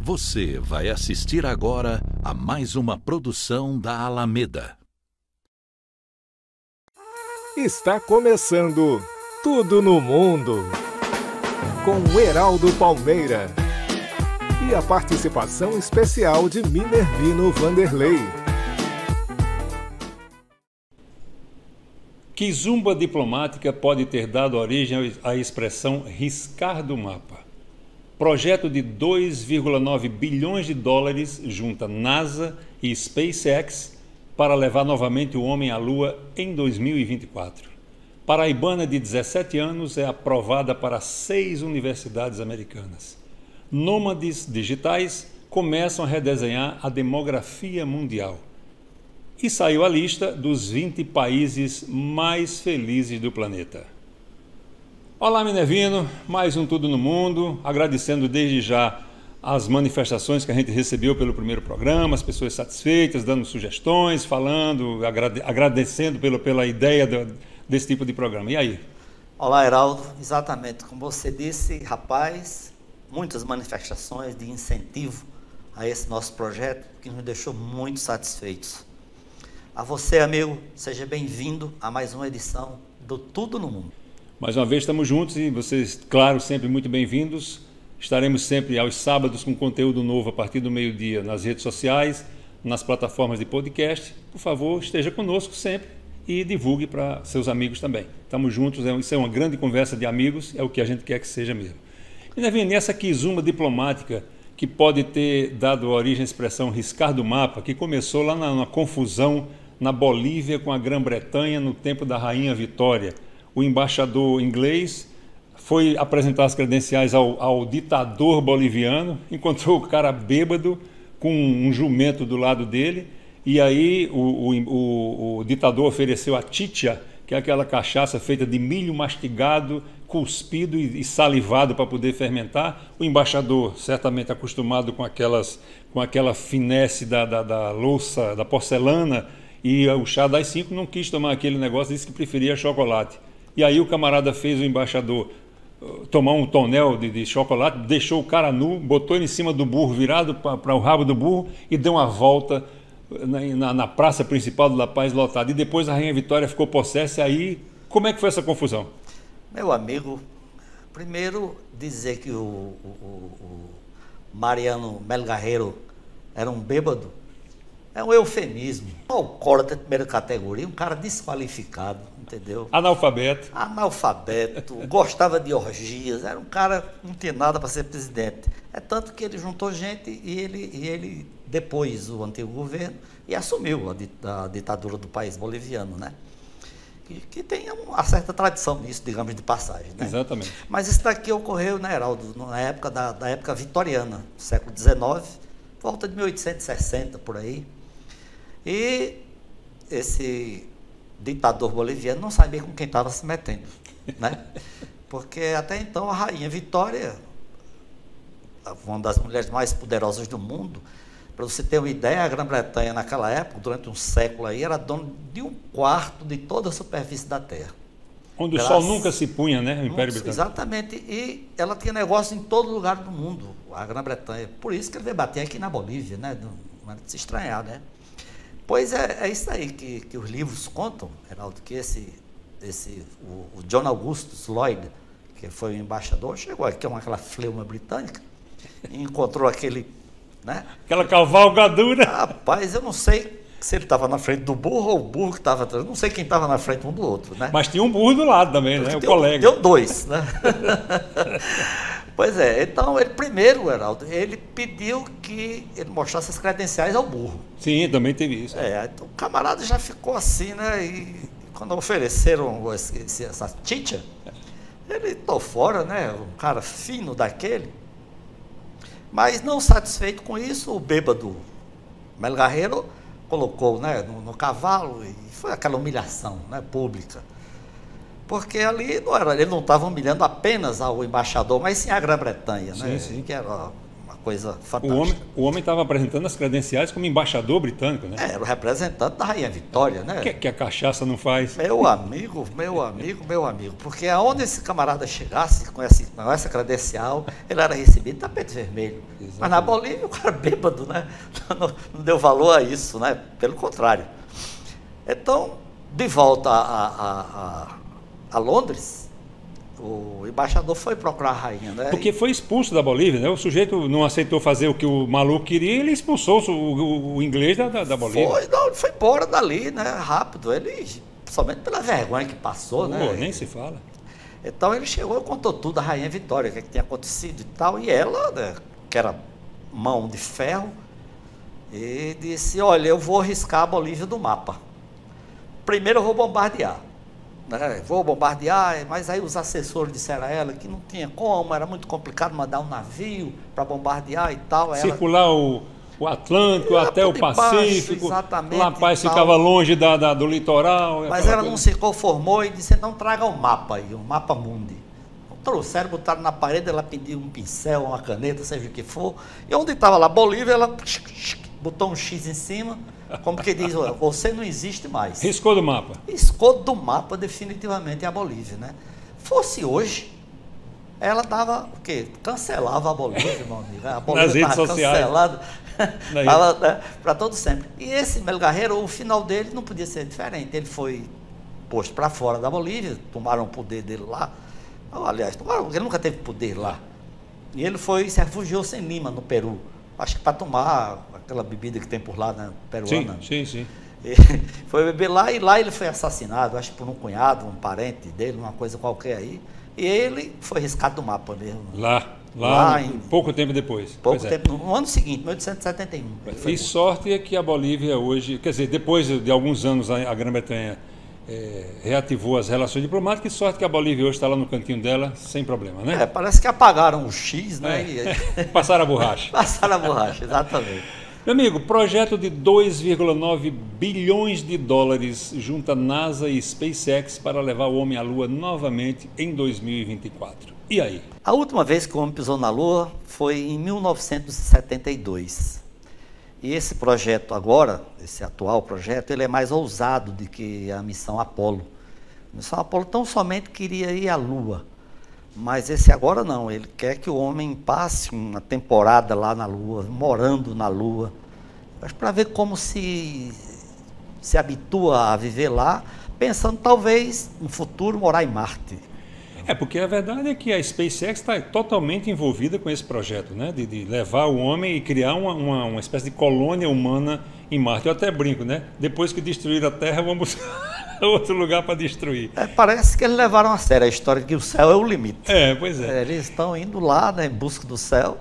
Você vai assistir agora a mais uma produção da Alameda. Está começando Tudo no Mundo, com o Heraldo Palmeira e a participação especial de Minervino Vanderlei. Kizomba diplomática pode ter dado origem à expressão riscar do mapa. Projeto de 2,9 bilhões de dólares junta NASA e SpaceX para levar novamente o homem à Lua em 2024. Paraibana de 17 anos é aprovada para 6 universidades americanas. Nômades digitais começam a redesenhar a demografia mundial. E saiu a lista dos 20 países mais felizes do planeta. Olá, Minervino, mais um Tudo no Mundo, agradecendo desde já as manifestações que a gente recebeu pelo primeiro programa, as pessoas satisfeitas, dando sugestões, falando, agradecendo pela ideia desse tipo de programa. E aí? Olá, Heraldo, exatamente como você disse, rapaz, muitas manifestações de incentivo a esse nosso projeto, que nos deixou muito satisfeitos. A você, amigo, seja bem-vindo a mais uma edição do Tudo no Mundo. Mais uma vez estamos juntos e vocês, claro, sempre muito bem-vindos. Estaremos sempre aos sábados com conteúdo novo a partir do meio-dia nas redes sociais, nas plataformas de podcast. Por favor, esteja conosco sempre e divulgue para seus amigos também. Estamos juntos, isso é uma grande conversa de amigos, é o que a gente quer que seja mesmo. E nessa Kizomba diplomática que pode ter dado origem à expressão riscar do mapa, que começou lá na confusão na Bolívia com a Grã-Bretanha no tempo da Rainha Vitória. O embaixador inglês foi apresentar as credenciais ao ditador boliviano, encontrou o cara bêbado com um jumento do lado dele, e aí o ditador ofereceu a chicha, que é aquela cachaça feita de milho mastigado, cuspido e salivado para poder fermentar. O embaixador, certamente acostumado com aquela finesse da louça, da porcelana, e o chá das 5 não quis tomar aquele negócio, disse que preferia chocolate. E aí o camarada fez o embaixador tomar um tonel de chocolate, deixou o cara nu, botou ele em cima do burro, virado para o rabo do burro e deu uma volta na praça principal do La Paz lotada. E depois a Rainha Vitória ficou possessa. E aí, como é que foi essa confusão? Meu amigo, primeiro dizer que o Mariano Melgarreiro era um bêbado é um eufemismo. Um alcoólatra de primeira categoria, um cara desqualificado, entendeu? Analfabeto, gostava de orgias, era um cara que não tinha nada para ser presidente. É tanto que ele juntou gente e ele depois, o antigo governo, e assumiu a ditadura do país boliviano, né? Que tem uma certa tradição nisso, digamos, de passagem, né? Exatamente. Mas isso daqui ocorreu, né, Heraldo, na época da época vitoriana, século XIX, volta de 1860, por aí. E esse ditador boliviano não sabia com quem estava se metendo, né? Porque até então a Rainha Vitória, uma das mulheres mais poderosas do mundo, para você ter uma ideia, a Grã-Bretanha naquela época, durante um século aí, era dona de 1/4 de toda a superfície da Terra. Onde o sol nunca se punha, né? O Império Britânico. Exatamente, e ela tinha negócio em todo lugar do mundo, a Grã-Bretanha. Por isso que ele veio bater aqui na Bolívia, né? Não é de se estranhar, né? Pois é isso aí que os livros contam, Heraldo, que o John Augustus Lloyd, que foi o embaixador, chegou aqui com aquela fleuma britânica e encontrou aquele, né? Aquela cavalgadura. Rapaz, eu não sei se ele estava na frente do burro ou o burro que estava atrás, não sei quem estava na frente um do outro, né? Mas tinha um burro do lado também, né? O colega. Deu 2, né? Pois é, então ele primeiro, Heraldo, ele pediu que ele mostrasse as credenciais ao burro. Sim, também teve isso. Então o camarada já ficou assim, né? E quando ofereceram essa chicha, ele tô fora, né? Um cara fino daquele. Mas não satisfeito com isso, o bêbado Melgarreiro colocou, né, no cavalo e foi aquela humilhação, né, pública. Porque ali ele não estava humilhando apenas ao embaixador, mas sim a Grã-Bretanha, né? Sim. Que era uma coisa fantástica. O homem estava apresentando as credenciais como embaixador britânico, né? Era o representante da Rainha Vitória, né? Que a cachaça não faz. Meu amigo. Porque aonde esse camarada chegasse com essa credencial, ele era recebido tapete vermelho. Exatamente. Mas na Bolívia o cara bêbado, né? Não deu valor a isso, né? Pelo contrário. Então, de volta a Londres, o embaixador foi procurar a rainha, né? Porque foi expulso da Bolívia, né? O sujeito não aceitou fazer o que o maluco queria, ele expulsou o inglês da Bolívia. Ele foi embora dali, né? Rápido. Ele, somente pela vergonha que passou, né? Nem se fala. Então ele chegou e contou tudo à Rainha Vitória, o que tinha acontecido e tal. E ela, né, que era mão de ferro, e disse: olha, eu vou riscar a Bolívia do mapa. Primeiro eu vou bombardear. Vou bombardear, mas aí os assessores disseram a ela que não tinha como, era muito complicado mandar um navio para bombardear e tal. Circular o Atlântico até o Pacífico, exatamente, o rapaz ficava longe do litoral. Mas ela não se conformou e disse: então traga um mapa aí, um mapa mundi. Trouxeram, botaram na parede, ela pediu um pincel, uma caneta, seja o que for, e onde estava lá Bolívia, ela botou um X em cima, como que diz: você não existe mais. Riscou do mapa. Riscou do mapa definitivamente a Bolívia, né? Fosse hoje, ela dava o quê? Cancelava a Bolívia, meu amigo. A Bolívia estava cancelada para todo sempre. E esse Melgarreiro, o final dele não podia ser diferente. Ele foi posto para fora da Bolívia, tomaram o poder dele lá. Aliás, ele nunca teve poder lá. E ele se refugiou-se em Lima, no Peru. Acho que para tomar aquela bebida que tem por lá, né, peruana. Sim. Foi beber lá e lá ele foi assassinado, acho que por um cunhado, um parente dele, uma coisa qualquer aí. E ele foi riscado do mapa mesmo. Lá pouco tempo depois. No ano seguinte, 1871. E sorte é que a Bolívia hoje, quer dizer, depois de alguns anos a Grã-Bretanha reativou as relações diplomáticas, e sorte que a Bolívia hoje está lá no cantinho dela, sem problema, né? Parece que apagaram o X, né? Passaram a borracha. Passaram a borracha, exatamente. Meu amigo, projeto de 2,9 bilhões de dólares junta NASA e SpaceX para levar o homem à Lua novamente em 2024. E aí? A última vez que o homem pisou na Lua foi em 1972. E esse projeto agora, esse atual projeto, ele é mais ousado do que a missão Apollo. A missão Apollo tão somente queria ir à Lua. Mas esse agora não, ele quer que o homem passe uma temporada lá na Lua, morando na Lua, para ver como se habitua a viver lá, pensando talvez no futuro morar em Marte. Porque a verdade é que a SpaceX está totalmente envolvida com esse projeto, né? De levar o homem e criar uma espécie de colônia humana em Marte. Eu até brinco, né? Depois que destruir a Terra, vamos buscar outro lugar para destruir. Parece que eles levaram a sério a história de que o céu é o limite. Pois é. Eles estão indo lá, né, em busca do céu.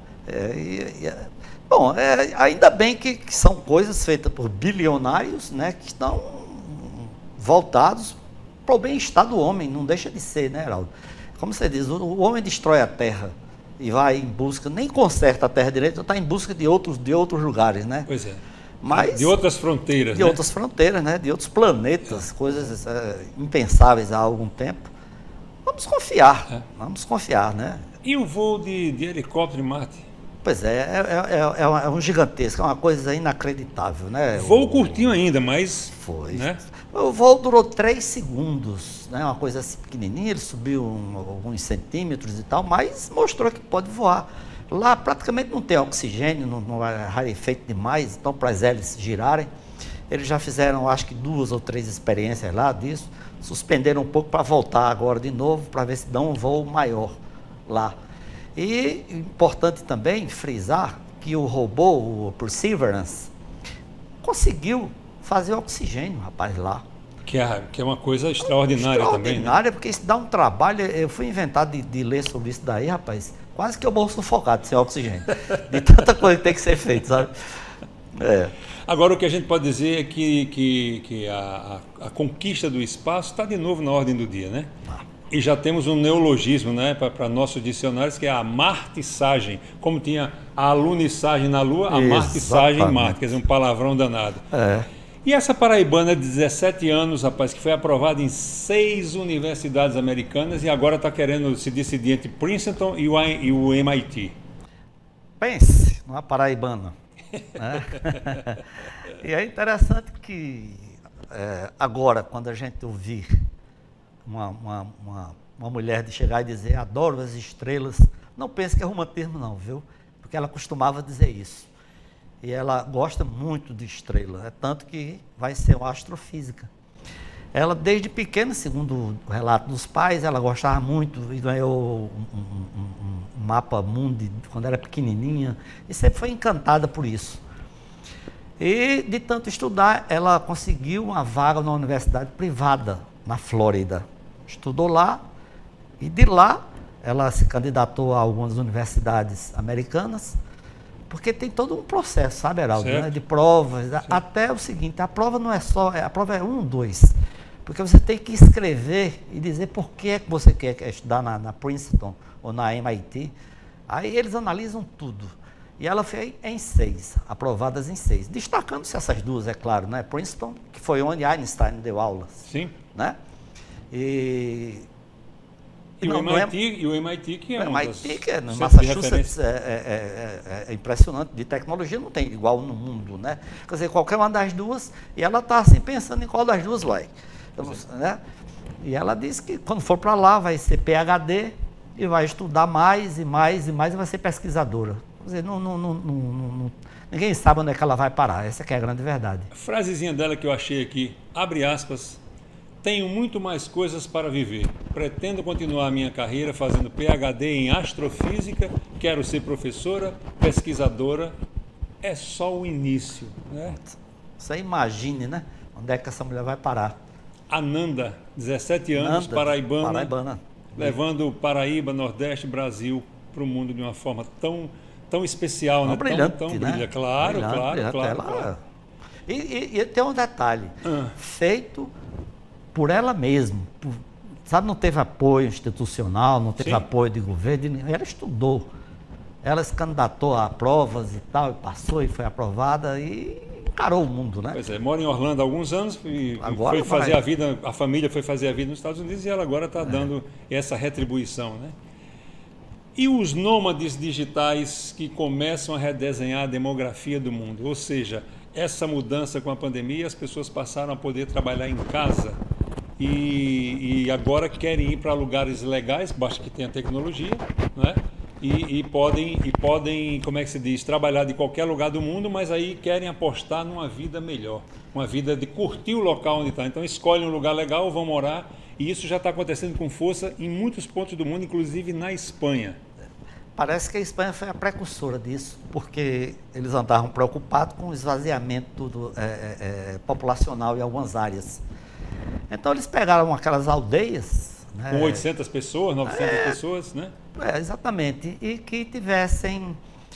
Bom, ainda bem que são coisas feitas por bilionários, né, que estão voltados para o bem-estar do homem, não deixa de ser, né, Heraldo? Como você diz, o homem destrói a terra e vai em busca, nem conserta a terra direito, está em busca de outros lugares, né? Pois é. Mas, de outras fronteiras, de outras fronteiras, né? De outros planetas, coisas impensáveis há algum tempo. Vamos confiar, né? E o voo de helicóptero em Marte? Pois é um gigantesco, é uma coisa inacreditável, né? Voo curtinho ainda, mas... Foi. Né? O voo durou 3 segundos, né? Uma coisa assim pequenininha, ele subiu alguns centímetros e tal, mas mostrou que pode voar. Lá praticamente não tem oxigênio, não é rarefeito demais, então para as hélices girarem, eles já fizeram acho que 2 ou 3 experiências lá disso, suspenderam um pouco para voltar agora de novo, para ver se dão um voo maior lá. E importante também frisar que o robô, o Perseverance, conseguiu fazer oxigênio, rapaz, lá. Que é uma coisa extraordinária também, né? Extraordinária, porque isso dá um trabalho. Eu fui inventado de ler sobre isso daí, rapaz. Quase que eu morro sufocado sem oxigênio. De tanta coisa que tem que ser feita, sabe? Agora, o que a gente pode dizer é que a conquista do espaço está de novo na ordem do dia, né? E já temos um neologismo, né, para nossos dicionários, que é a martissagem. Como tinha a alunissagem na Lua, a martissagem em Marte. Quer dizer, um palavrão danado. E essa paraibana de 17 anos, rapaz, que foi aprovada em 6 universidades americanas e agora está querendo se decidir entre Princeton e o MIT. Pense numa paraibana. Né? E é interessante que agora, quando a gente ouvir uma mulher de chegar e dizer adoro as estrelas, não pense que é romantismo não, viu? Porque ela costumava dizer isso. E ela gosta muito de estrela, é tanto que vai ser uma astrofísica. Ela, desde pequena, segundo o relato dos pais, ela gostava muito e ganhou um mapa mundi quando era pequenininha e sempre foi encantada por isso. E, de tanto estudar, ela conseguiu uma vaga numa universidade privada, na Flórida. Estudou lá e, de lá, ela se candidatou a algumas universidades americanas, porque tem todo um processo, sabe, Heraldo, né, de provas, até o seguinte, a prova não é só, a prova é 1, 2, porque você tem que escrever e dizer por que é que você quer estudar na Princeton ou na MIT, aí eles analisam tudo, e ela fez em 6, aprovadas em 6, destacando-se essas duas, é claro, né, Princeton, que foi onde Einstein deu aulas, sim, né, e o MIT, que é o uma MIT, que é no Massachusetts, é impressionante, de tecnologia não tem igual no mundo, né? Quer dizer, qualquer uma das duas, e ela está assim pensando em qual das duas vai. Então, né? E ela disse que quando for para lá vai ser PhD e vai estudar mais e mais e mais e vai ser pesquisadora. Quer dizer, ninguém sabe onde é que ela vai parar, essa que é a grande verdade. A frasezinha dela que eu achei aqui, abre aspas, tenho muito mais coisas para viver. Pretendo continuar a minha carreira fazendo PhD em astrofísica, quero ser professora, pesquisadora. É só o início, né? Você imagine, né? Onde é que essa mulher vai parar? Ananda, 17 anos, paraibana, levando Paraíba, Nordeste, Brasil para o mundo de uma forma tão especial, né? Brilhante, tão né? brilhante. Claro. Claro. E tem um detalhe, feito por ela mesma, sabe, não teve apoio institucional, não teve apoio de governo, ela estudou, ela se candidatou a provas e tal, e passou e foi aprovada e encarou o mundo, né? Pois é, mora em Orlando há alguns anos e foi fazer a vida, a família foi fazer a vida nos Estados Unidos e ela agora está dando essa retribuição, né? E os nômades digitais que começam a redesenhar a demografia do mundo, ou seja, essa mudança com a pandemia, as pessoas passaram a poder trabalhar em casa e agora querem ir para lugares legais, basta que tenha tecnologia, né? E podem, como é que se diz, trabalhar de qualquer lugar do mundo, mas aí querem apostar numa vida melhor, uma vida de curtir o local onde está. Então escolhem um lugar legal, vão morar, e isso já está acontecendo com força em muitos pontos do mundo, inclusive na Espanha. Parece que a Espanha foi a precursora disso, porque eles andavam preocupados com o esvaziamento populacional em algumas áreas. Então eles pegaram aquelas aldeias, né, com 800 pessoas, 900 pessoas, né? Exatamente, e que tivessem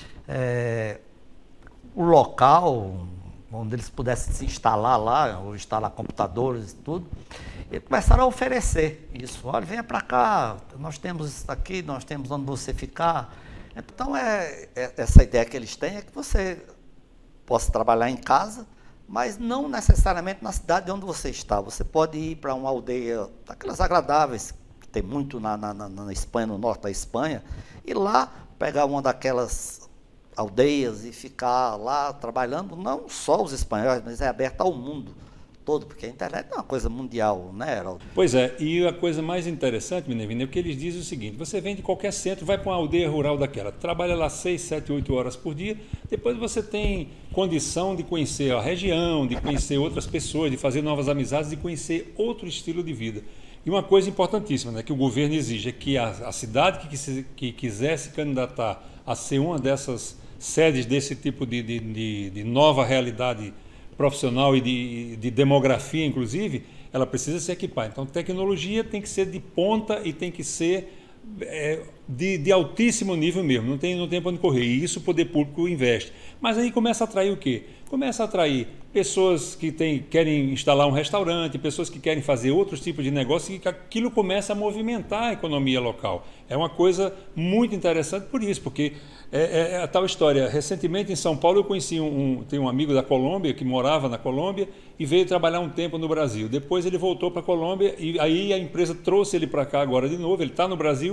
o local onde eles pudessem se instalar lá, ou instalar computadores e tudo, e começaram a oferecer isso. Olha, venha para cá, nós temos isso aqui, nós temos onde você ficar. Então, essa ideia que eles têm é que você possa trabalhar em casa, mas não necessariamente na cidade onde você está. Você pode ir para uma aldeia daquelas agradáveis, que tem muito na Espanha, no norte da Espanha, e lá pegar uma daquelas aldeias e ficar lá trabalhando, não só os espanhóis, mas é aberto ao mundo todo, porque a internet é uma coisa mundial, né, Heraldo? Pois é, e a coisa mais interessante, Minervino, é que eles dizem o seguinte: você vem de qualquer centro, vai para uma aldeia rural daquela, trabalha lá 6, 7, 8 horas por dia, depois você tem condição de conhecer a região, de conhecer outras pessoas, de fazer novas amizades, de conhecer outro estilo de vida. E uma coisa importantíssima, né, que o governo exige é que a cidade que quiser se candidatar a ser uma dessas sedes desse tipo de nova realidade profissional e de demografia, inclusive, ela precisa se equipar. Então, tecnologia tem que ser de ponta e tem que ser de altíssimo nível mesmo, não tem para onde correr. E isso o poder público investe. Mas aí começa a atrair o quê? Começa a atrair pessoas que querem instalar um restaurante, pessoas que querem fazer outros tipos de negócio, e que aquilo começa a movimentar a economia local. É uma coisa muito interessante por isso, porque é a tal história. Recentemente em São Paulo eu conheci tem um amigo da Colômbia que morava na Colômbia e veio trabalhar um tempo no Brasil. Depois ele voltou para a Colômbia e aí a empresa trouxe ele para cá agora de novo. Ele está no Brasil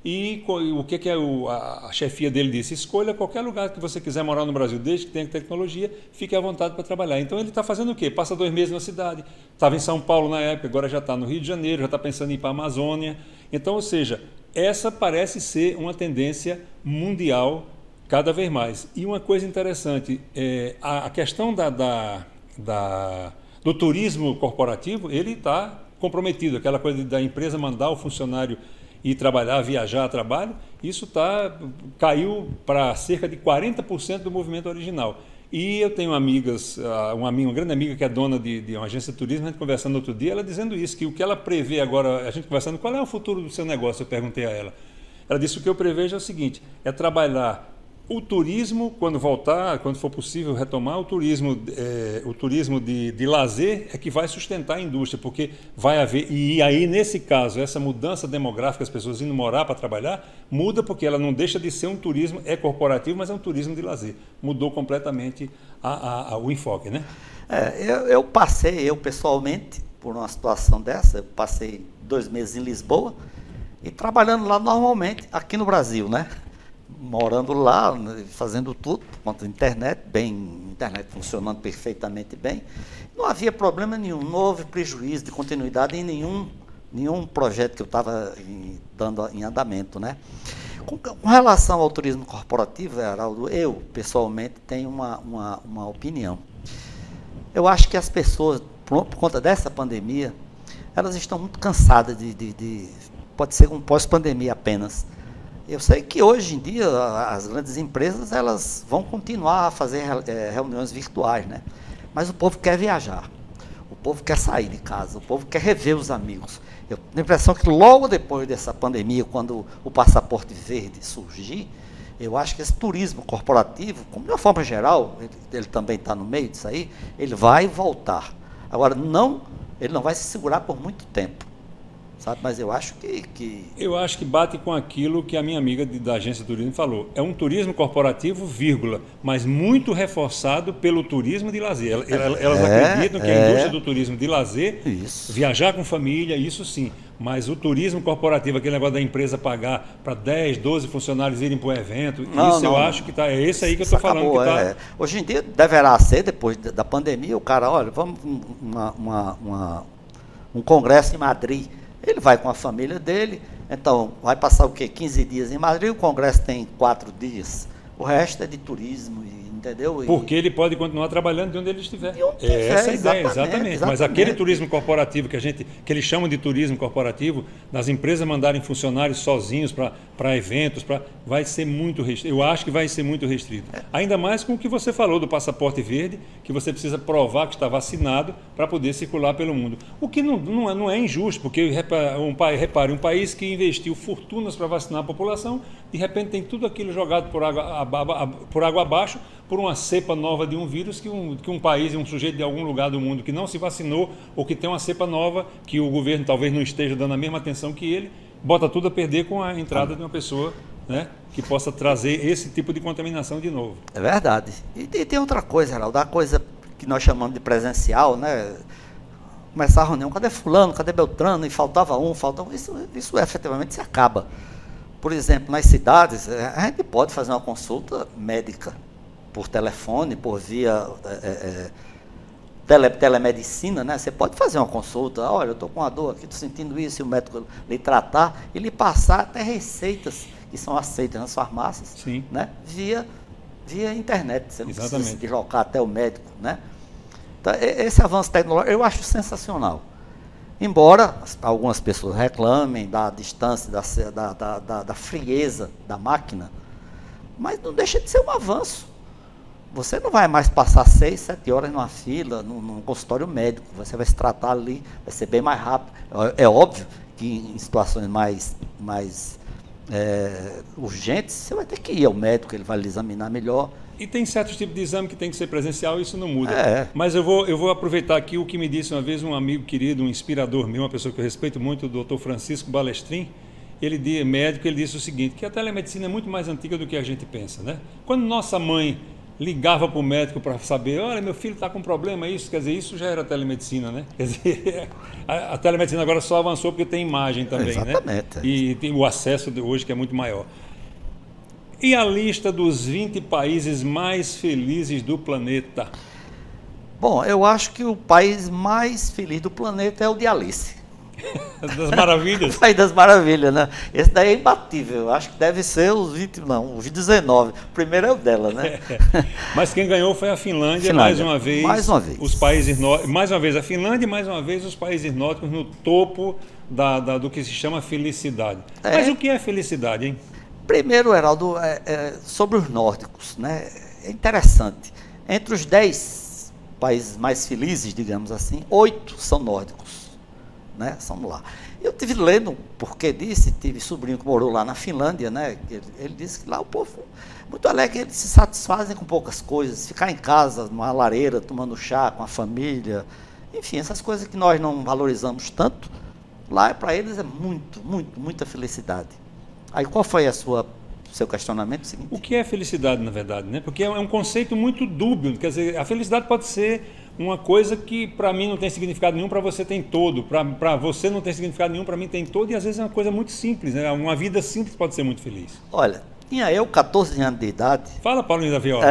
E o que a chefia dele disse? Escolha qualquer lugar que você quiser morar no Brasil, desde que tenha tecnologia, fique à vontade para trabalhar. Então ele está fazendo o quê? Passa 2 meses na cidade, estava em São Paulo na época, agora já está no Rio de Janeiro, já está pensando em ir para a Amazônia. Então, ou seja, essa parece ser uma tendência mundial cada vez mais. E uma coisa interessante, a questão do turismo corporativo, ele está comprometido, aquela coisa da empresa mandar o funcionário ir trabalhar, viajar a trabalho, isso caiu para cerca de 40% do movimento original. E eu tenho amigas, uma grande amiga que é dona de uma agência de turismo, a gente conversando outro dia, ela dizendo isso, que o que ela prevê agora, a gente conversando, qual é o futuro do seu negócio, eu perguntei a ela. Ela disse, o que eu prevejo é o seguinte, é trabalhar o turismo, quando voltar, quando for possível retomar, o turismo de lazer é que vai sustentar a indústria, porque vai haver, e aí nesse caso, essa mudança demográfica, as pessoas indo morar para trabalhar, muda porque ela não deixa de ser um turismo, é corporativo, mas é um turismo de lazer. Mudou completamente o enfoque, né? Eu pessoalmente, por uma situação dessa, eu passei 2 meses em Lisboa e trabalhando lá normalmente, aqui no Brasil, né? Morando lá, fazendo tudo, por conta da internet funcionando perfeitamente bem. Não havia problema nenhum, não houve prejuízo de continuidade em nenhum projeto que eu estava dando em andamento, né? Com relação ao turismo corporativo, Heraldo, eu, pessoalmente, tenho uma opinião. Eu acho que as pessoas, por conta dessa pandemia, elas estão muito cansadas pode ser um pós-pandemia apenas. Eu sei que hoje em dia as grandes empresas elas vão continuar a fazer reuniões virtuais, né? Mas o povo quer viajar, o povo quer sair de casa, o povo quer rever os amigos. Eu tenho a impressão que logo depois dessa pandemia, quando o passaporte verde surgir, eu acho que esse turismo corporativo, como de uma forma geral, ele também está no meio disso aí, ele vai voltar. Agora, ele não vai se segurar por muito tempo. Sabe? Mas eu acho que... Eu acho que bate com aquilo que a minha amiga da agência de turismo falou. É um turismo corporativo, mas muito reforçado pelo turismo de lazer. Elas acreditam que a indústria do turismo de lazer, viajar com família, isso sim. Mas o turismo corporativo, aquele negócio da empresa pagar para 10, 12 funcionários irem para o evento, eu acho que está... É esse aí que eu estou falando. Acabou, que tá... Hoje em dia deverá ser, depois da pandemia, o cara, olha, vamos um congresso em Madrid. Ele vai com a família dele, então vai passar o quê? 15 dias em Madrid, o congresso tem 4 dias. O resto é de turismo, entendeu? Porque ele pode continuar trabalhando de onde ele estiver. Essa é a ideia, exatamente. Mas aquele turismo corporativo que eles chamam de turismo corporativo, das empresas mandarem funcionários sozinhos para eventos, vai ser muito restrito. Eu acho que vai ser muito restrito. Ainda mais com o que você falou do passaporte verde, que você precisa provar que está vacinado para poder circular pelo mundo. O que não é injusto, porque repare, um país que investiu fortunas para vacinar a população, de repente tem tudo aquilo jogado por água abaixo, por uma cepa nova de um vírus que um país, um sujeito de algum lugar do mundo que não se vacinou ou que tem uma cepa nova que o governo talvez não esteja dando a mesma atenção que ele, bota tudo a perder com a entrada de uma pessoa, né, que possa trazer esse tipo de contaminação de novo. É verdade. E tem outra coisa, Geraldo, a coisa que nós chamamos de presencial, né? Começar a reunião, cadê fulano, cadê Beltrano, e faltava um, isso efetivamente se acaba. Por exemplo, nas cidades, a gente pode fazer uma consulta médica por telefone, por via telemedicina, né? Você pode fazer uma consulta, olha, eu estou com uma dor aqui, estou sentindo isso, e o médico lhe tratar e lhe passar até receitas que são aceitas nas farmácias, sim, né? Via internet, você não precisa se deslocar até o médico, né? Então, esse avanço tecnológico eu acho sensacional. Embora algumas pessoas reclamem da distância, da frieza da máquina, mas não deixa de ser um avanço. Você não vai mais passar 6, 7 horas numa fila, num consultório médico. Você vai se tratar ali, vai ser bem mais rápido. É óbvio que em situações mais urgentes, você vai ter que ir ao médico, ele vai lhe examinar melhor. E tem certos tipos de exame que tem que ser presencial, isso não muda. Mas eu vou aproveitar aqui o que me disse uma vez um amigo querido, um inspirador meu, uma pessoa que eu respeito muito, o Dr. Francisco Balestrin. Médico, ele disse o seguinte, que a telemedicina é muito mais antiga do que a gente pensa, né? Quando nossa mãe ligava para o médico para saber, olha, meu filho está com problema, isso, quer dizer, isso já era telemedicina, né? Quer dizer, a telemedicina agora só avançou porque tem imagem também, Exatamente. né? E tem o acesso de hoje que é muito maior. E a lista dos 20 países mais felizes do planeta? Bom, eu acho que o país mais feliz do planeta é o de Alice. Das Maravilhas? O País das Maravilhas, né? Esse daí é imbatível. Eu acho que deve ser os 20, não, os 19. O primeiro é o dela, né? Mas quem ganhou foi a Finlândia, mais uma vez. Mais uma vez. Os países mais uma vez a Finlândia e mais uma vez os países nórdicos no topo do que se chama felicidade. Mas o que é felicidade, hein? Primeiro, Heraldo, sobre os nórdicos, né? É interessante. Entre os 10 países mais felizes, digamos assim, 8 são nórdicos. Né? Vamos lá. Eu tive lendo porque disse, tive sobrinho que morou lá na Finlândia, né? Ele disse que lá o povo muito alegre, eles se satisfazem com poucas coisas, ficar em casa, numa lareira, tomando chá com a família, enfim, essas coisas que nós não valorizamos tanto, lá para eles é muita felicidade. Aí qual foi seu questionamento? Seguinte? O que é felicidade, na verdade, né? Porque é um conceito muito dúbio, quer dizer, a felicidade pode ser uma coisa que para mim não tem significado nenhum, para você tem todo, para você não tem significado nenhum, para mim tem todo, e às vezes é uma coisa muito simples, né? Uma vida simples pode ser muito feliz. Olha, tinha eu 14 anos de idade. Fala, Paulinho da Viola.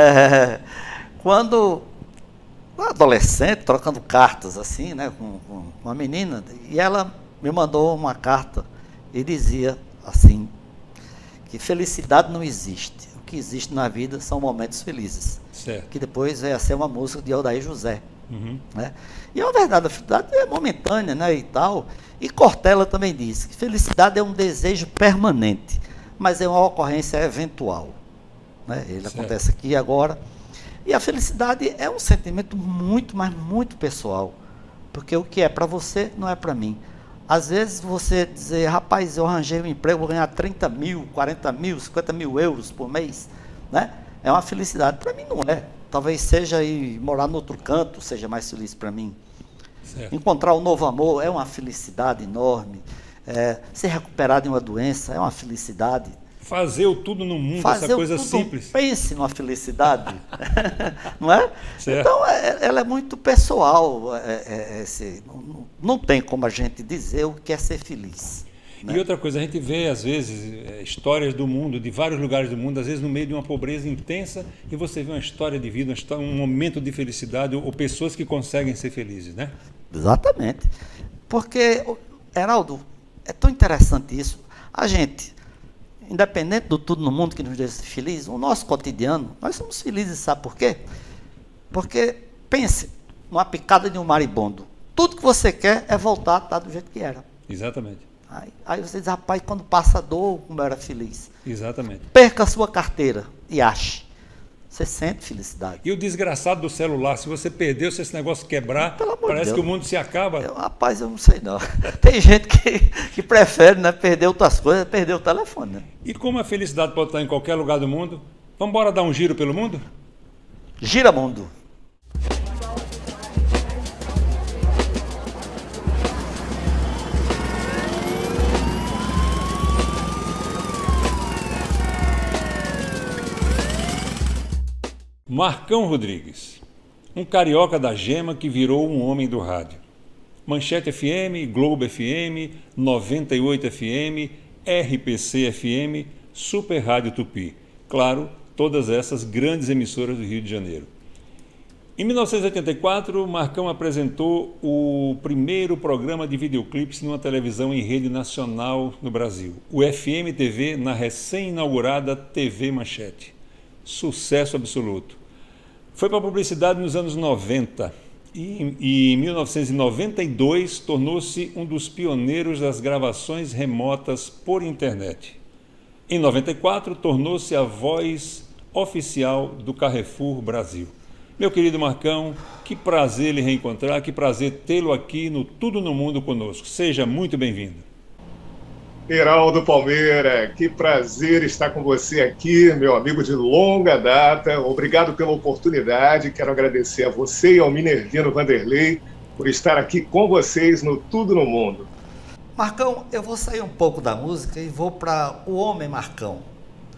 Quando adolescente, trocando cartas assim, né, com uma menina, e ela me mandou uma carta e dizia assim, que felicidade não existe. O que existe na vida são momentos felizes. Certo. Que depois veio a ser uma música de Odair José. Uhum. Né? E é uma verdade, a felicidade é momentânea, né, e tal. E Cortella também diz que felicidade é um desejo permanente, mas é uma ocorrência eventual. Né? Ele acontece aqui e agora. E a felicidade é um sentimento muito, mas muito pessoal. Porque o que é para você não é para mim. Às vezes você dizer, rapaz, eu arranjei um emprego, vou ganhar 30 mil, 40 mil, 50 mil euros por mês, né? É uma felicidade. Para mim não é. Talvez seja ir morar no outro canto, seja mais feliz para mim. Certo. Encontrar um novo amor é uma felicidade enorme. Ser recuperado de uma doença é uma felicidade. Fazer o tudo no mundo, essa coisa simples. Pense numa felicidade, não é? Certo. Então, ela é muito pessoal. Não tem como a gente dizer o que é ser feliz. Né? E outra coisa, a gente vê, às vezes, histórias do mundo, de vários lugares do mundo, às vezes no meio de uma pobreza intensa, e você vê uma história de vida, um momento de felicidade, ou pessoas que conseguem ser felizes, né? Exatamente. Porque, Heraldo, é tão interessante isso. A gente, independente do tudo no mundo que nos deixa felizes, o nosso cotidiano, nós somos felizes, sabe por quê? Porque, pense, numa picada de um maribondo. Tudo que você quer é voltar a estar do jeito que era. Exatamente. Aí você diz, rapaz, quando passa a dor, como eu era feliz. Exatamente. Perca a sua carteira e ache. Você sente felicidade. E o desgraçado do celular, se você perdeu, se esse negócio quebrar, parece que o mundo se acaba. Rapaz, eu não sei não. Tem gente que prefere, né, perder outras coisas, perder o telefone. Né? E como a felicidade pode estar em qualquer lugar do mundo, vamos embora dar um giro pelo mundo? Gira mundo. Marcão Rodrigues, um carioca da gema que virou um homem do rádio. Manchete FM, Globo FM, 98 FM, RPC FM, Super Rádio Tupi. Claro, todas essas grandes emissoras do Rio de Janeiro. Em 1984, Marcão apresentou o primeiro programa de videoclipes numa televisão em rede nacional no Brasil, o FM TV, na recém-inaugurada TV Manchete. Sucesso absoluto. Foi para a publicidade nos anos 90 e em 1992 tornou-se um dos pioneiros das gravações remotas por internet. Em 94 tornou-se a voz oficial do Carrefour Brasil. Meu querido Marcão, que prazer lhe reencontrar, que prazer tê-lo aqui no Tudo no Mundo conosco. Seja muito bem-vindo. Heraldo Palmeira, que prazer estar com você aqui, meu amigo de longa data. Obrigado pela oportunidade. Quero agradecer a você e ao Minervino Vanderlei por estar aqui com vocês no Tudo no Mundo. Marcão, eu vou sair um pouco da música e vou para o homem Marcão.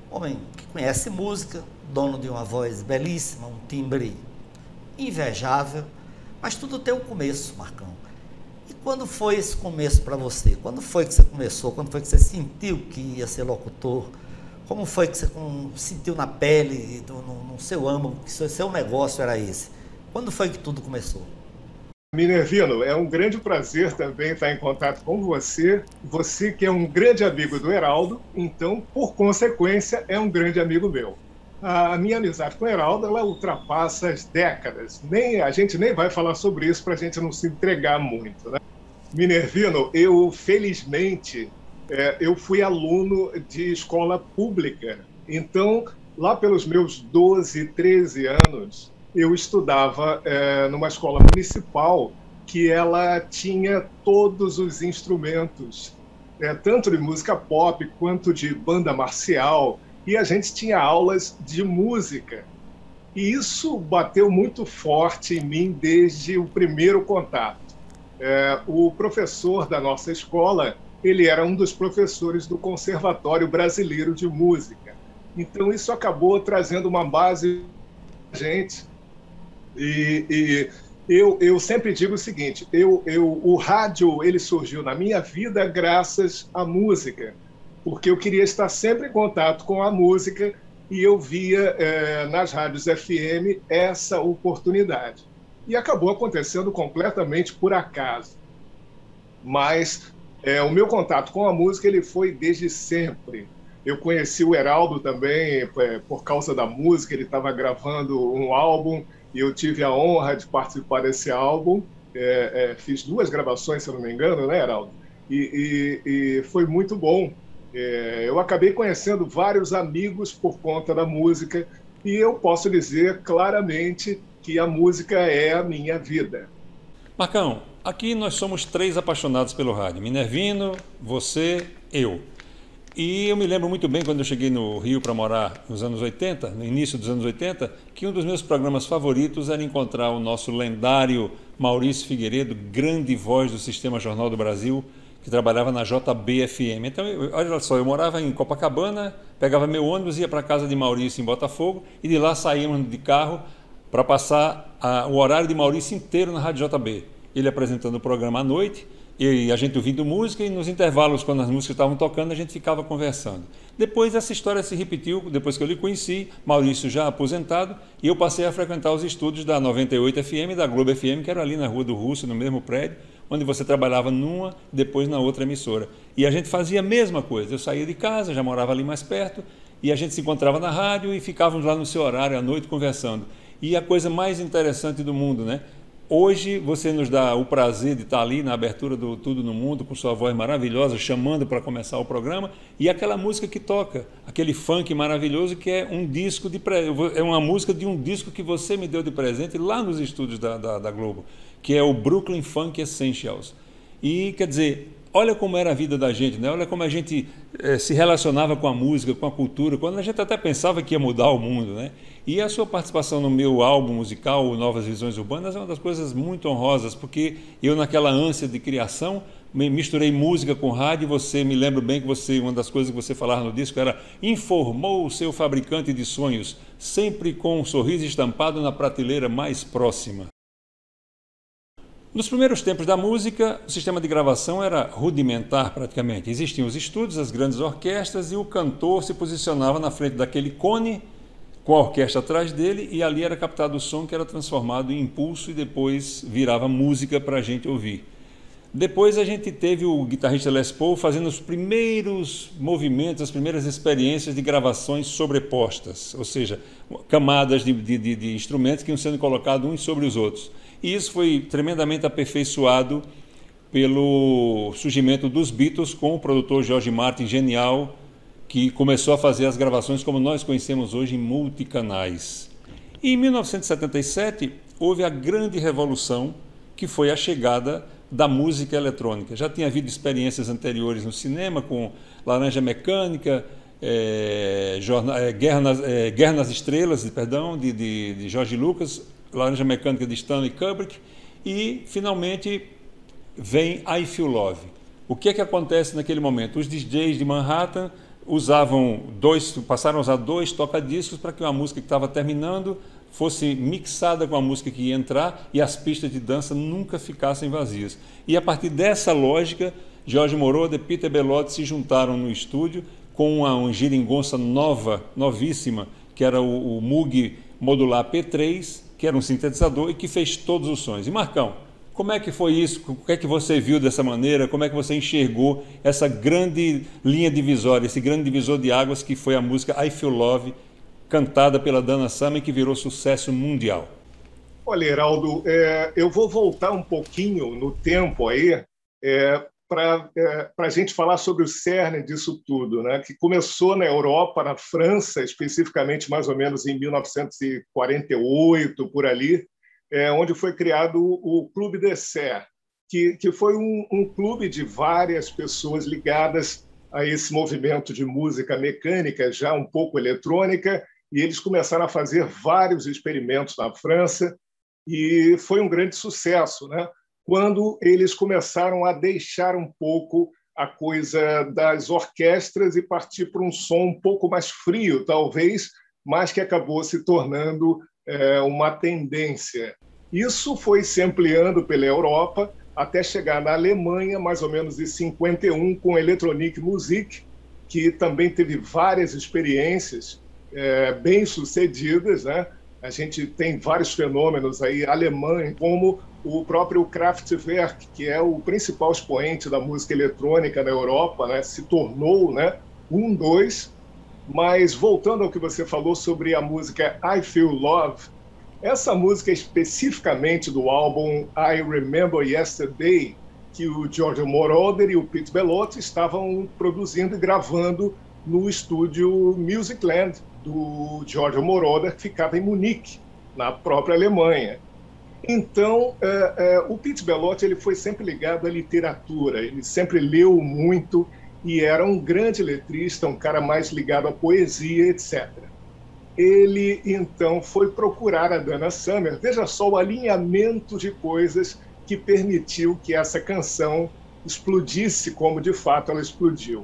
Homem que conhece música, dono de uma voz belíssima, um timbre invejável, mas tudo tem um começo, Marcão. E quando foi esse começo para você? Quando foi que você começou? Quando foi que você sentiu que ia ser locutor? Como foi que você sentiu na pele, no seu âmago, que seu negócio era esse? Quando foi que tudo começou? Minervino, é um grande prazer também estar em contato com você. Você que é um grande amigo do Heraldo, então, por consequência, é um grande amigo meu. A minha amizade com o Heraldo, ela ultrapassa as décadas. A gente nem vai falar sobre isso para a gente não se entregar muito, né? Minervino, eu, felizmente, eu fui aluno de escola pública. Então, lá pelos meus 12, 13 anos, eu estudava numa escola municipal que ela tinha todos os instrumentos, tanto de música pop quanto de banda marcial, e a gente tinha aulas de música. E isso bateu muito forte em mim desde o primeiro contato. O professor da nossa escola, ele era um dos professores do Conservatório Brasileiro de Música. Então, isso acabou trazendo uma base para a gente. E eu sempre digo o seguinte, o rádio ele surgiu na minha vida graças à música, porque eu queria estar sempre em contato com a música e eu via nas rádios FM essa oportunidade. E acabou acontecendo completamente por acaso. Mas o meu contato com a música ele foi desde sempre. Eu conheci o Heraldo também por causa da música, ele estava gravando um álbum e eu tive a honra de participar desse álbum. Fiz 2 gravações, se eu não me engano, né, Heraldo? E foi muito bom. Eu acabei conhecendo vários amigos por conta da música e eu posso dizer claramente que a música é a minha vida. Marcão, aqui nós somos 3 apaixonados pelo rádio. Minervino, você, eu. E eu me lembro muito bem quando eu cheguei no Rio para morar nos anos 80, no início dos anos 80, que um dos meus programas favoritos era encontrar o nosso lendário Maurício Figueiredo, grande voz do Sistema Jornal do Brasil, que trabalhava na JB-FM. Então, olha só, eu morava em Copacabana, pegava meu ônibus, ia para a casa de Maurício em Botafogo e de lá saímos de carro para passar o horário de Maurício inteiro na Rádio JB. Ele apresentando o programa à noite, e a gente ouvindo música, e nos intervalos, quando as músicas estavam tocando, a gente ficava conversando. Depois essa história se repetiu, depois que eu lhe conheci, Maurício já aposentado, e eu passei a frequentar os estúdios da 98 FM e da Globo FM, que era ali na Rua do Russo, no mesmo prédio, onde você trabalhava numa, depois na outra emissora. E a gente fazia a mesma coisa, eu saía de casa, já morava ali mais perto, e a gente se encontrava na rádio e ficávamos lá no seu horário à noite conversando. E a coisa mais interessante do mundo, né? Hoje você nos dá o prazer de estar ali na abertura do Tudo no Mundo, com sua voz maravilhosa, chamando para começar o programa, e aquela música que toca, aquele funk maravilhoso que é uma música de um disco que você me deu de presente lá nos estúdios da Globo, que é o Brooklyn Funk Essentials. E, quer dizer, olha como era a vida da gente, né? Olha como a gente se relacionava com a música, com a cultura, quando a gente até pensava que ia mudar o mundo, né? E a sua participação no meu álbum musical, Novas Visões Urbanas, é uma das coisas muito honrosas, porque eu, naquela ânsia de criação, misturei música com rádio, e você, me lembro bem que uma das coisas que você falava no disco era: informou o seu fabricante de sonhos, sempre com um sorriso estampado na prateleira mais próxima. Nos primeiros tempos da música, o sistema de gravação era rudimentar praticamente. Existiam os estúdios, as grandes orquestras, e o cantor se posicionava na frente daquele cone, com a orquestra atrás dele, e ali era captado o som que era transformado em impulso e depois virava música para a gente ouvir. Depois a gente teve o guitarrista Les Paul fazendo os primeiros movimentos, as primeiras experiências de gravações sobrepostas, ou seja, camadas de instrumentos que iam sendo colocados uns sobre os outros. E isso foi tremendamente aperfeiçoado pelo surgimento dos Beatles, com o produtor George Martin, genial, que começou a fazer as gravações como nós conhecemos hoje, em multicanais. E em 1977 houve a grande revolução, que foi a chegada da música eletrônica. Já tinha havido experiências anteriores no cinema, com Laranja Mecânica, Guerra nas Estrelas, de George Lucas, Laranja Mecânica de Stanley Kubrick, e finalmente vem I Feel Love. O que é que acontece naquele momento? Os DJs de Manhattan passaram a usar 2 toca-discos para que uma música que estava terminando fosse mixada com a música que ia entrar e as pistas de dança nunca ficassem vazias. E a partir dessa lógica, Giorgio Moroder e Peter Bellotti se juntaram no estúdio com uma geringonça novíssima, que era o Moog modular P3, que era um sintetizador e que fez todos os sons. E Marcão, como é que foi isso? O que é que você viu dessa maneira? Como é que você enxergou essa grande linha divisória, esse grande divisor de águas que foi a música I Feel Love, cantada pela Dana Summer, que virou sucesso mundial? Olha, Heraldo, eu vou voltar um pouquinho no tempo aí para a gente falar sobre o cerne disso tudo, né? Que começou na Europa, na França, especificamente mais ou menos em 1948, por ali, onde foi criado o Clube des Serres, que foi um clube de várias pessoas ligadas a esse movimento de música mecânica, já um pouco eletrônica, e eles começaram a fazer vários experimentos na França, e foi um grande sucesso, né? Quando eles começaram a deixar um pouco a coisa das orquestras e partir para um som um pouco mais frio, talvez, mas que acabou se tornando uma tendência. Isso foi se ampliando pela Europa até chegar na Alemanha, mais ou menos em 51, com a Electronic Musik, que também teve várias experiências bem-sucedidas, né? A gente tem vários fenômenos aí alemães, como o próprio Kraftwerk, que é o principal expoente da música eletrônica na Europa, né? Se tornou, né, dois. Mas voltando ao que você falou sobre a música I Feel Love, essa música especificamente do álbum I Remember Yesterday, que o Giorgio Moroder e o Pete Bellotti estavam produzindo e gravando no estúdio Musicland do Giorgio Moroder, que ficava em Munique, na própria Alemanha. Então, o Pete Bellotti ele foi sempre ligado à literatura, ele sempre leu muito e era um grande letrista, um cara mais ligado à poesia, etc. Ele, então, foi procurar a Dana Summer. Veja só o alinhamento de coisas que permitiu que essa canção explodisse como, de fato, ela explodiu.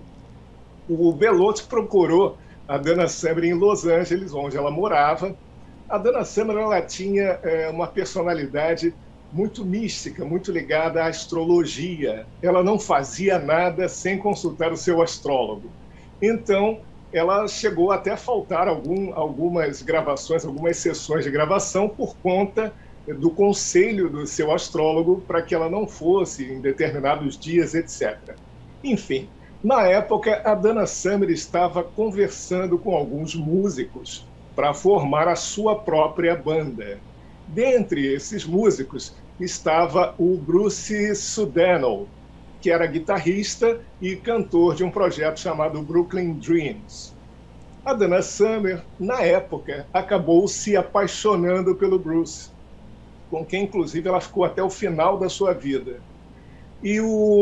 O Bellotti procurou a Dana Summer em Los Angeles, onde ela morava. A Dana Summer ela tinha uma personalidade muito mística, muito ligada à astrologia. Ela não fazia nada sem consultar o seu astrólogo. Então, ela chegou até a faltar algumas gravações, algumas sessões de gravação por conta do conselho do seu astrólogo para que ela não fosse em determinados dias, etc. Enfim, na época, a Dana Summer estava conversando com alguns músicos para formar a sua própria banda. Dentre esses músicos estava o Bruce Sudanow, que era guitarrista e cantor de um projeto chamado Brooklyn Dreams. A Dana Summer, na época, acabou se apaixonando pelo Bruce, com quem, inclusive, ela ficou até o final da sua vida. E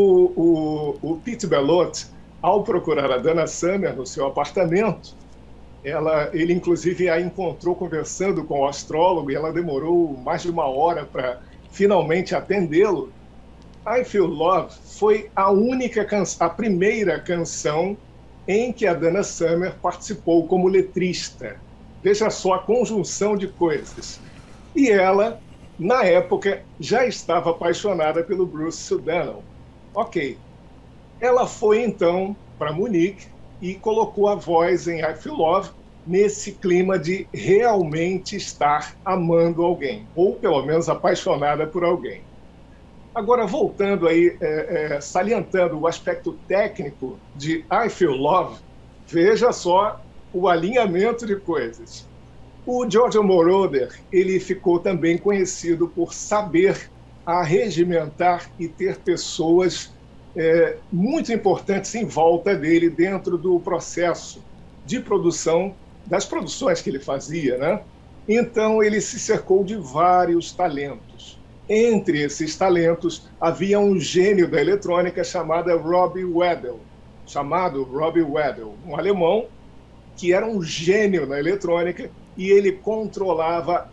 o Pete Bellotti, ao procurar a Dana Summer no seu apartamento, ele, inclusive, a encontrou conversando com o astrólogo e ela demorou mais de 1 hora para finalmente atendê-lo. I Feel Love foi a primeira canção em que a Dana Summer participou como letrista. Veja só a conjunção de coisas. E ela, na época, já estava apaixonada pelo Bruce Sudanow. Ok. Ela foi, então, para Munique e colocou a voz em I Feel Love nesse clima de realmente estar amando alguém, ou pelo menos apaixonada por alguém. Agora, voltando aí, salientando o aspecto técnico de I Feel Love, veja só o alinhamento de coisas. O Giorgio Moroder, ele ficou também conhecido por saber arregimentar e ter pessoas muito importantes em volta dele dentro do processo de produção das produções que ele fazia, né? Então, ele se cercou de vários talentos. Entre esses talentos, havia um gênio da eletrônica chamado Robbie Wedel, um alemão que era um gênio na eletrônica e ele controlava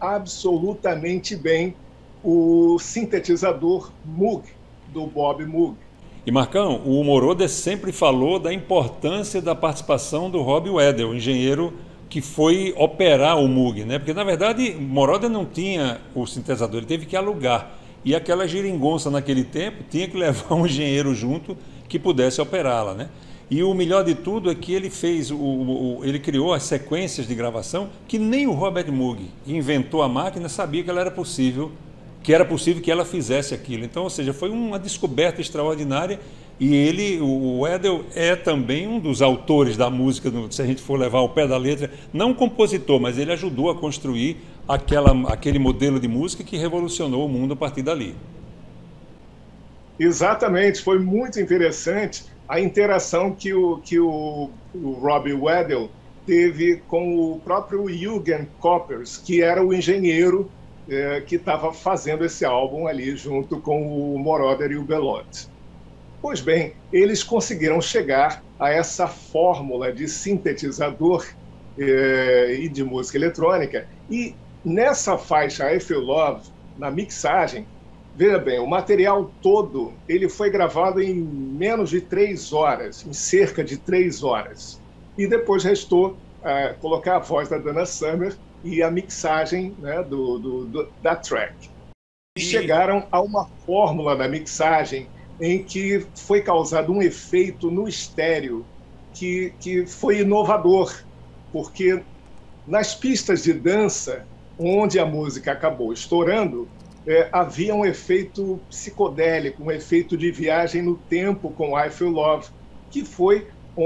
absolutamente bem o sintetizador Moog, do Bob Moog. E Marcão, o Moroder sempre falou da importância da participação do Robbie Wedel, o engenheiro que foi operar o Moog, né? Porque na verdade Moroder não tinha o sintetizador, ele teve que alugar. E aquela geringonça naquele tempo tinha que levar um engenheiro junto que pudesse operá-la, né? E o melhor de tudo é que ele fez, ele criou as sequências de gravação que nem o Robert Moog, que inventou a máquina, sabia que ela era possível, que ela fizesse aquilo. Então, ou seja, foi uma descoberta extraordinária e ele, o Wedel, é também um dos autores da música, se a gente for levar ao pé da letra, não compositor, mas ele ajudou a construir aquele modelo de música que revolucionou o mundo a partir dali. Exatamente, foi muito interessante a interação que o Robbie Wedel teve com o próprio Eugen Coppers, que era o engenheiro que estava fazendo esse álbum ali junto com o Moroder e o Bellotti. Pois bem, eles conseguiram chegar a essa fórmula de sintetizador e de música eletrônica, e nessa faixa I Feel Love, na mixagem, veja bem, o material todo ele foi gravado em menos de 3 horas, em cerca de 3 horas. E depois restou colocar a voz da Donna Summer e a mixagem, né, da track. E chegaram a uma fórmula na mixagem em que foi causado um efeito no estéreo que foi inovador, porque nas pistas de dança, onde a música acabou estourando, havia um efeito psicodélico, um efeito de viagem no tempo com I Feel Love, que foi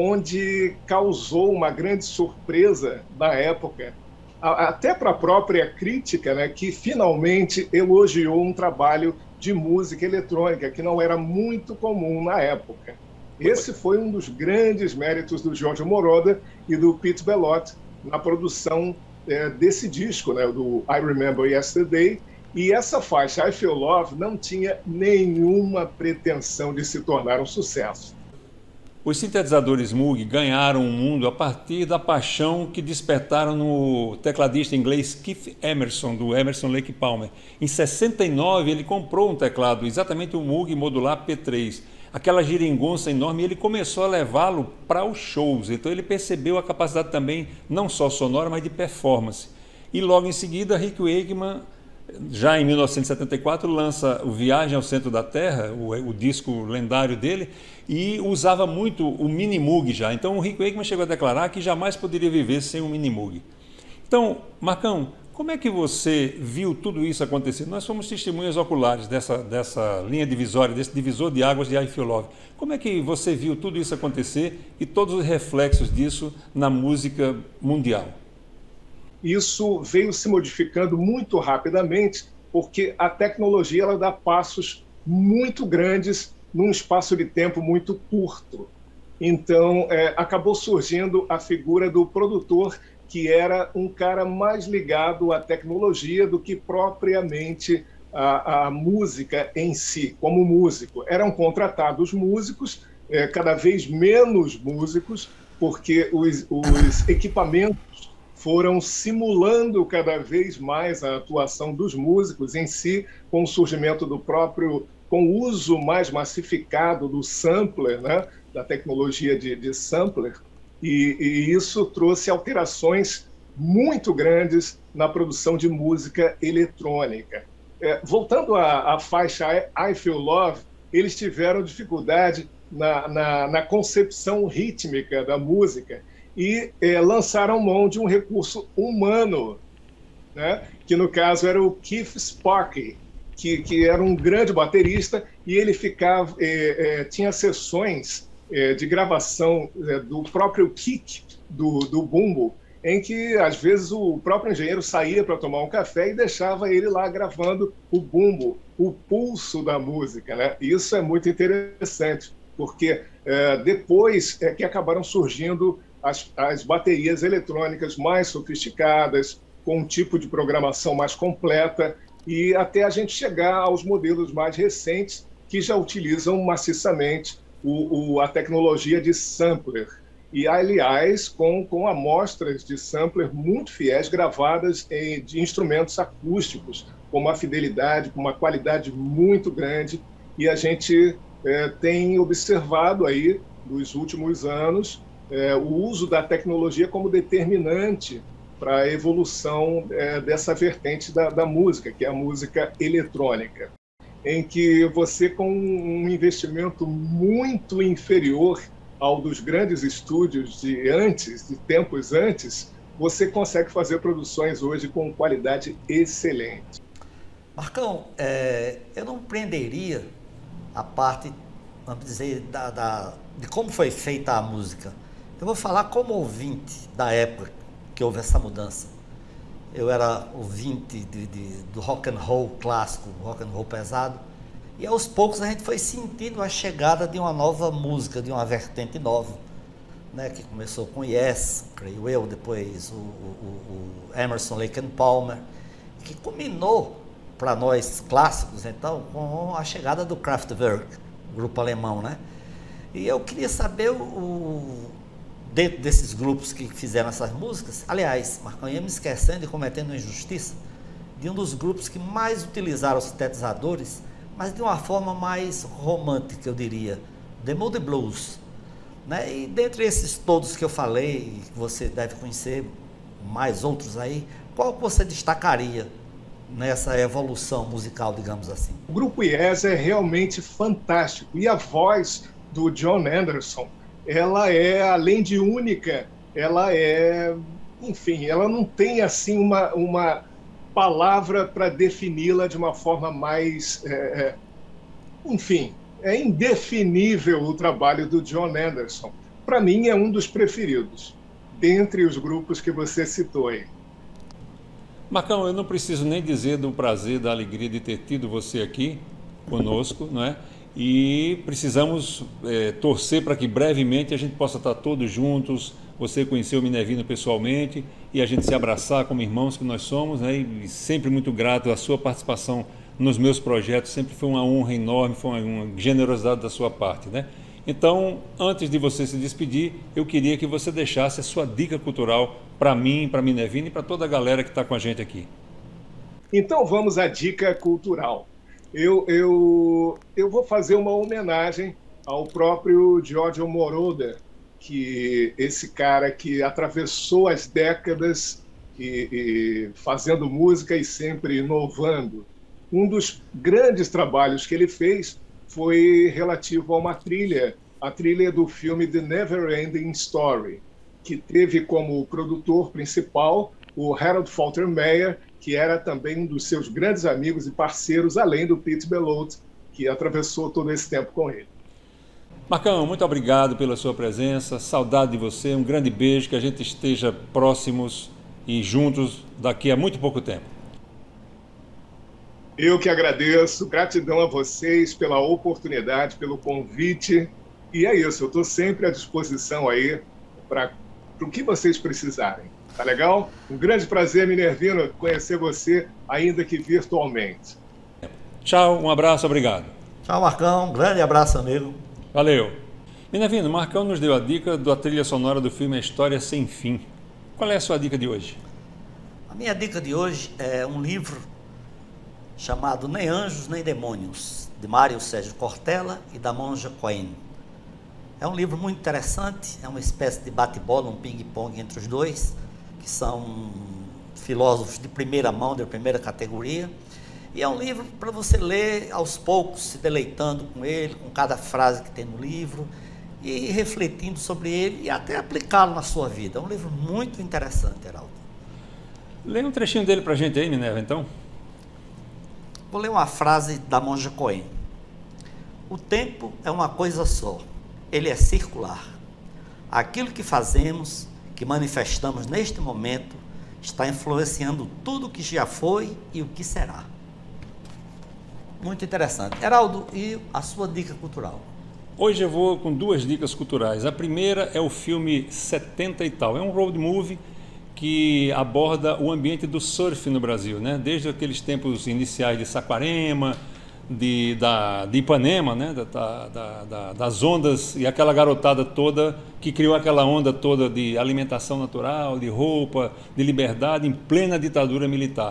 onde causou uma grande surpresa na época, até para a própria crítica, né, que finalmente elogiou um trabalho de música eletrônica, que não era muito comum na época. Esse foi um dos grandes méritos do Giorgio Moroder e do Pete Bellotti na produção desse disco, né, do I Remember Yesterday. E essa faixa, I Feel Love, não tinha nenhuma pretensão de se tornar um sucesso. Os sintetizadores Moog ganharam o mundo a partir da paixão que despertaram no tecladista inglês Keith Emerson, do Emerson Lake Palmer. Em 69, ele comprou um teclado, exatamente o Moog Modular P3, aquela geringonça enorme, e ele começou a levá-lo para os shows. Então ele percebeu a capacidade também, não só sonora, mas de performance. E logo em seguida, Rick Wakeman, já em 1974, lança o Viagem ao Centro da Terra, o disco lendário dele, e usava muito o Mini Moog já. Então o Rick Wakeman chegou a declarar que jamais poderia viver sem um Mini Moog. Então, Marcão, como é que você viu tudo isso acontecer? Nós somos testemunhas oculares dessa linha divisória, desse divisor de águas de I Feel Love. Como é que você viu tudo isso acontecer e todos os reflexos disso na música mundial? Isso veio se modificando muito rapidamente, porque a tecnologia ela dá passos muito grandes num espaço de tempo muito curto. Então, acabou surgindo a figura do produtor, que era um cara mais ligado à tecnologia do que propriamente à música em si, como músico. Eram contratados músicos, cada vez menos músicos, porque os equipamentos foram simulando cada vez mais a atuação dos músicos em si, com o surgimento com o uso mais massificado do sampler, né, da tecnologia de sampler, e isso trouxe alterações muito grandes na produção de música eletrônica. Voltando à faixa I Feel Love, eles tiveram dificuldade na concepção rítmica da música, e lançaram mão de um recurso humano, né? Que no caso era o Keith Sparky, que era um grande baterista, e ele tinha sessões de gravação do próprio kick do bumbo, em que às vezes o próprio engenheiro saía para tomar um café e deixava ele lá gravando o bumbo, o pulso da música, né? E isso é muito interessante, porque depois é que acabaram surgindo as baterias eletrônicas mais sofisticadas, com um tipo de programação mais completa, e até a gente chegar aos modelos mais recentes, que já utilizam maciçamente a tecnologia de sampler. E, aliás, com amostras de sampler muito fiéis, gravadas de instrumentos acústicos, com uma fidelidade, com uma qualidade muito grande, e a gente tem observado aí, nos últimos anos, o uso da tecnologia como determinante para a evolução dessa vertente da música, que é a música eletrônica, em que você, com um investimento muito inferior ao dos grandes estúdios de tempos antes, você consegue fazer produções hoje com qualidade excelente. Marcão, eu não prenderia a parte, vamos dizer, de como foi feita a música. Eu vou falar como ouvinte da época que houve essa mudança. Eu era ouvinte do rock and roll clássico, rock and roll pesado, e aos poucos a gente foi sentindo a chegada de uma nova música, de uma vertente nova, né, que começou com Yes, creio eu, depois o Emerson, Lake and Palmer, que culminou para nós clássicos, então, com a chegada do Kraftwerk, grupo alemão, né? E eu queria saber dentro desses grupos que fizeram essas músicas, aliás, Marcão, ia me esquecendo e cometendo uma injustiça, de um dos grupos que mais utilizaram os sintetizadores, mas de uma forma mais romântica, eu diria, The Moody Blues, né? E dentre esses todos que eu falei, que você deve conhecer, mais outros aí, qual que você destacaria nessa evolução musical, digamos assim? O grupo Yes é realmente fantástico, e a voz do Jon Anderson, ela é, além de única, ela é, enfim, ela não tem assim uma palavra para defini-la de uma forma mais, enfim, é indefinível o trabalho do Jon Anderson. Para mim é um dos preferidos, dentre os grupos que você citou aí. Marcão, eu não preciso nem dizer do prazer, da alegria de ter tido você aqui conosco, não é? E precisamos torcer para que brevemente a gente possa estar todos juntos, você conhecer o Minervino pessoalmente e a gente se abraçar como irmãos que nós somos, né? E sempre muito grato à sua participação nos meus projetos, sempre foi uma honra enorme, foi uma generosidade da sua parte, né? Então, antes de você se despedir, eu queria que você deixasse a sua dica cultural para mim, para Minervino e para toda a galera que está com a gente aqui. Então vamos à dica cultural. Eu vou fazer uma homenagem ao próprio Giorgio Moroder, que esse cara que atravessou as décadas e fazendo música e sempre inovando. Um dos grandes trabalhos que ele fez foi relativo a uma trilha, a trilha do filme The Never Ending Story, que teve como produtor principal o Harold Faltermeyer, que era também um dos seus grandes amigos e parceiros, além do Pete Bellotti, que atravessou todo esse tempo com ele. Marcão, muito obrigado pela sua presença, saudade de você, um grande beijo, que a gente esteja próximos e juntos daqui a muito pouco tempo. Eu que agradeço, gratidão a vocês pela oportunidade, pelo convite, e é isso, eu estou sempre à disposição aí para o que vocês precisarem. Tá legal? Um grande prazer, Minervino, conhecer você, ainda que virtualmente. Tchau, um abraço, obrigado. Tchau, Marcão, um grande abraço, amigo. Valeu. Minervino, Marcão nos deu a dica da trilha sonora do filme A História Sem Fim. Qual é a sua dica de hoje? A minha dica de hoje é um livro chamado Nem Anjos Nem Demônios, de Mário Sérgio Cortella e da Monja Cohen. É um livro muito interessante, é uma espécie de bate-bola, um ping-pong entre os dois, que são filósofos de primeira mão, de primeira categoria, e é um livro para você ler aos poucos, se deleitando com ele, com cada frase que tem no livro, e refletindo sobre ele e até aplicá-lo na sua vida. É um livro muito interessante, Heraldo. Lê um trechinho dele para a gente aí, Minerva, então. Vou ler uma frase da Monja Cohen. O tempo é uma coisa só, ele é circular. Aquilo que fazemos, que manifestamos neste momento, está influenciando tudo o que já foi e o que será. Muito interessante. Heraldo, e a sua dica cultural? Hoje eu vou com duas dicas culturais. A primeira é o filme 70 e tal. É um road movie que aborda o ambiente do surf no Brasil, né? Desde aqueles tempos iniciais de Saquarema, de Ipanema, né? Das ondas e aquela garotada toda que criou aquela onda toda de alimentação natural, de roupa, de liberdade em plena ditadura militar.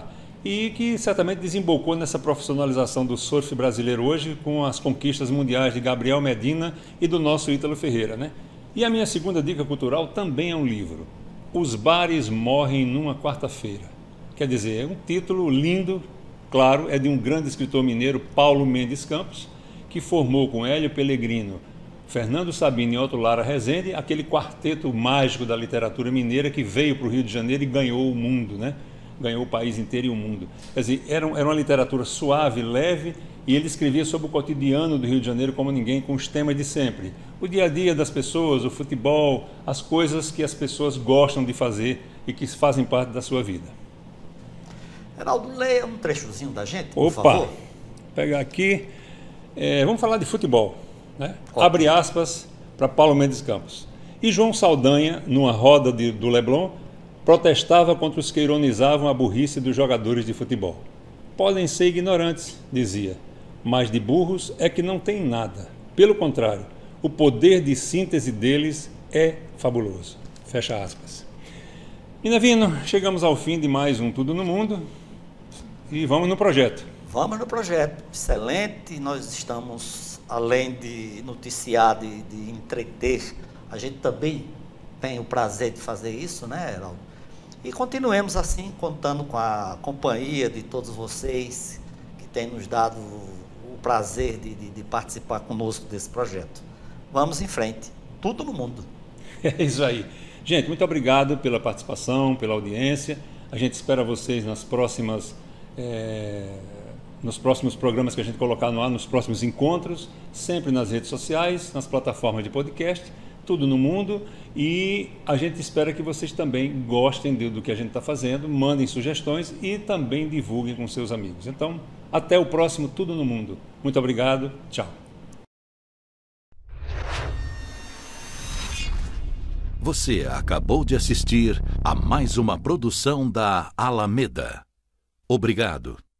e que certamente desembocou nessa profissionalização do surf brasileiro hoje com as conquistas mundiais de Gabriel Medina e do nosso Ítalo Ferreira, né? E a minha segunda dica cultural também é um livro, Os Bares Morrem numa Quarta-feira. Quer dizer, é um título lindo, claro, é de um grande escritor mineiro, Paulo Mendes Campos, que formou com Hélio Pellegrino, Fernando Sabino e Otto Lara Rezende, aquele quarteto mágico da literatura mineira que veio para o Rio de Janeiro e ganhou o mundo, né? Ganhou o país inteiro e o mundo. Quer dizer, era uma literatura suave, leve, e ele escrevia sobre o cotidiano do Rio de Janeiro como ninguém, com os temas de sempre. O dia a dia das pessoas, o futebol, as coisas que as pessoas gostam de fazer e que fazem parte da sua vida. Heraldo, leia um trechozinho da gente, por favor. Vou pegar aqui. Vamos falar de futebol, né? Abre aspas para Paulo Mendes Campos. E João Saldanha, numa roda do Leblon, protestava contra os que ironizavam a burrice dos jogadores de futebol. Podem ser ignorantes, dizia, mas de burros é que não tem nada. Pelo contrário, o poder de síntese deles é fabuloso. Fecha aspas. Minervino, chegamos ao fim de mais um Tudo no Mundo e vamos no projeto. Vamos no projeto, excelente. Nós estamos, além de noticiar, de entreter, a gente também tem o prazer de fazer isso, né, Heraldo? E continuemos assim, contando com a companhia de todos vocês que têm nos dado o prazer de participar conosco desse projeto. Vamos em frente, tudo no mundo. É isso aí. Gente, muito obrigado pela participação, pela audiência. A gente espera vocês nos próximos programas que a gente colocar no ar, nos próximos encontros, sempre nas redes sociais, nas plataformas de podcast, tudo no mundo, e a gente espera que vocês também gostem do que a gente está fazendo, mandem sugestões e também divulguem com seus amigos. Então, até o próximo Tudo no Mundo. Muito obrigado, tchau. Você acabou de assistir a mais uma produção da Alameda. Obrigado.